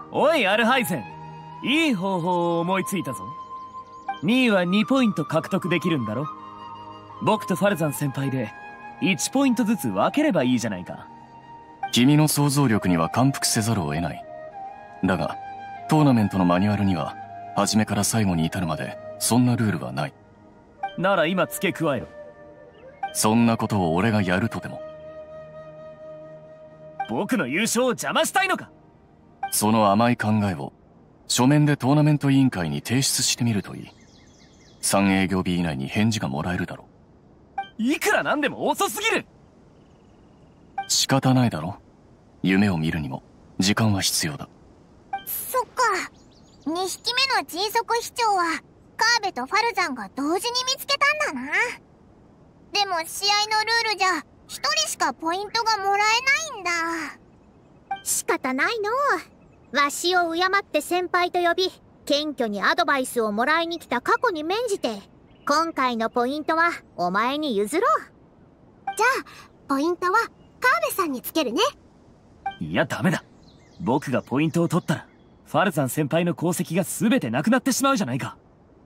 おいアルハイゼン、いい方法を思いついたぞ。2位は2ポイント獲得できるんだろ。僕とファルザン先輩で1ポイントずつ分ければいいじゃないか。 君の想像力には感服せざるを得ない。だがトーナメントのマニュアルには初めから最後に至るまでそんなルールはない。 なら今付け加えろ。 そんなことを俺がやるとても。 僕の優勝を邪魔したいのか。 その甘い考えを書面でトーナメント委員会に提出してみるといい。3営業日以内に返事がもらえるだろう。いくらなんでも遅すぎる。 仕方ないだろ。夢を見るにも時間は必要だ。 そっか。2匹目の迅速飛鳥はカーベとファルザンが同時に見つけたんだな。でも試合のルールじゃ1人しかポイントがもらえないんだ。 仕方ないの。わしを敬って先輩と呼び、謙虚にアドバイスをもらいに来た過去に免じて、今回のポイントはお前に譲ろう。 じゃあポイントはカーベさんにつけるね。 いやダメだ。僕がポイントを取ったらファルザン先輩の功績が全てなくなってしまうじゃないか。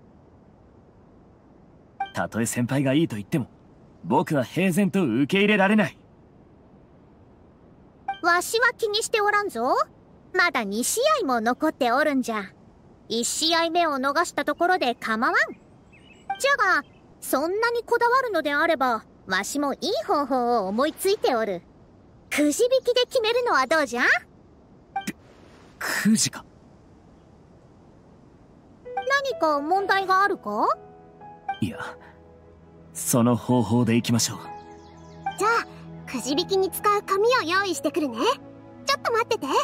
たとえ先輩がいいと言っても僕は平然と受け入れられない。 わしは気にしておらんぞ。まだ2試合も残っておるんじゃ。1試合目を逃したところで構わん。じゃがそんなにこだわるのであればわしもいい方法を思いついておる。くじ引きで決めるのはどうじゃ。 くじか。 何か問題があるか。 いや、その方法でいきましょう。 じゃあくじ引きに使う紙を用意してくるね。ちょっと待ってて。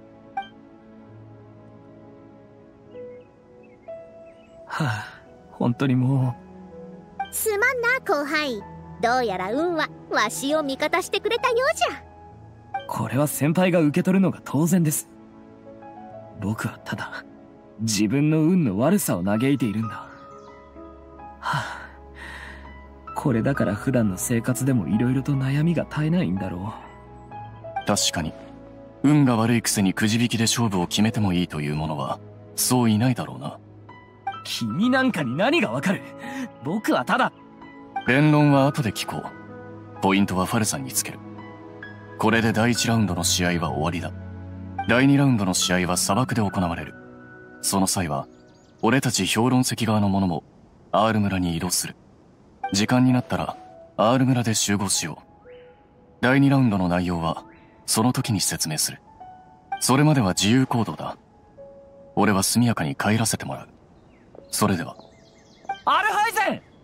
はあ、本当にもう。すまんな後輩。どうやら運はわしを味方してくれたようじゃ。 これは先輩が受け取るのが当然です。僕はただ自分の運の悪さを嘆いているんだ。はあ、これだから普段の生活でも色々と悩みが絶えないんだろう。確かに運が悪いくせにくじ引きで勝負を決めてもいいという者はそういないだろうな。 君なんかに何がわかる。僕はただ。 弁論は後で聞こう。ポイントはファルさんにつける。これで第1ラウンドの試合は終わりだ。第2ラウンドの試合は砂漠で行われる。その際は俺たち評論席側の者も R 村に移動する。時間になったら R 村で集合しよう。第2ラウンドの内容はその時に説明する。それまでは自由行動だ。俺は速やかに帰らせてもらう。それでは。 アルハイゼン、